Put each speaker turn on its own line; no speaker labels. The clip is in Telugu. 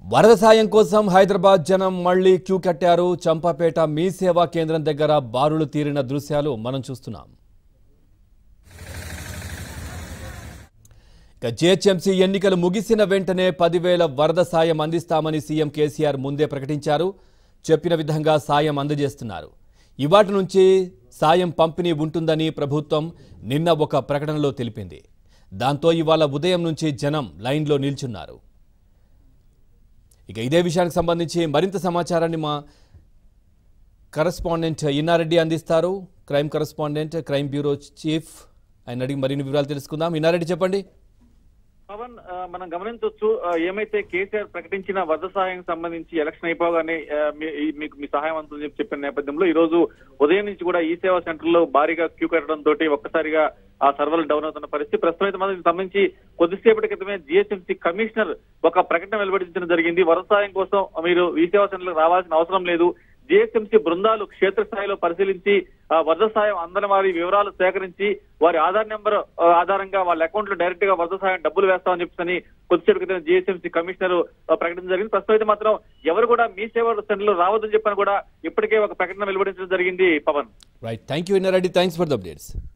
వరద సాయం కోసం హైదరాబాద్ జనం మళ్లీ క్యూ కట్టారు. చంపాపేట మీ సేవా కేంద్రం దగ్గర బారులు తీరిన దృశ్యాలు మనం చూస్తున్నాం. జీహెచ్ఎంసీ ఎన్నికలు ముగిసిన వెంటనే 10,000 వరద సాయం అందిస్తామని సీఎం కేసీఆర్ ముందే ప్రకటించారు. చెప్పిన విధంగా సాయం అందజేస్తున్నారు. ఇవాటి నుంచి సాయం పంపిణీ ఉంటుందని ప్రభుత్వం నిన్న ఒక ప్రకటనలో తెలిపింది. దాంతో ఇవాళ ఉదయం నుంచి జనం లైన్లో నిల్చున్నారు. ఇక ఇదే విషయానికి సంబంధించి మరింత సమాచారాన్ని మా కరెస్పాండెంట్ ఇన్నారెడ్డి అందిస్తారు. Crime correspondent, crime bureau chief, ఆయన అడిగి మరిన్ని వివరాలు తెలుసుకుందాం. ఇన్నారెడ్డి చెప్పండి.
పవన్, మనం గమనించవచ్చు, ఏమైతే కేసీఆర్ ప్రకటించిన వరద సహాయం సంబంధించి ఎలక్షన్ అయిపోగానే మీకు మీ సహాయం అందని చెప్పిన నేపథ్యంలో ఈ రోజు ఉదయం నుంచి కూడా ఈ సేవా సెంటర్ లో భారీగా క్యూ కట్టడం తోటి ఒక్కసారిగా ఆ సర్వర్లు డౌన్ అవుతున్న పరిస్థితి. ప్రస్తుతం అయితే మనకి సంబంధించి కొద్దిసేపటి క్రితమే జీహెచ్ఎంసీ కమిషనర్ ఒక ప్రకటన వెలువడించడం జరిగింది. వరద సహాయం కోసం మీరు ఈ సేవా సెంటర్ రావాల్సిన అవసరం లేదు. జీహెచ్ఎంసీ బృందాలు క్షేత్రస్థాయిలో పరిశీలించి వరద సాయం అందని వారి వివరాలు సేకరించి వారి ఆధార్ నెంబర్ ఆధారంగా వాళ్ళ అకౌంట్ లో డైరెక్ట్ గా వరద సాయం డబ్బులు వేస్తామని చెప్పని కొద్దిసేపు క్రితం జీహెచ్ఎంసీ కమిషనర్ ప్రకటించడం జరిగింది. ప్రస్తుతం అయితే మాత్రం ఎవరు కూడా మీ సేవా సెంటర్ లో రావద్దని చెప్పని కూడా ఇప్పటికే ఒక ప్రకటన వెలువడించడం జరిగింది. Pawan,
right, thank you Innareddy, thanks for the updates.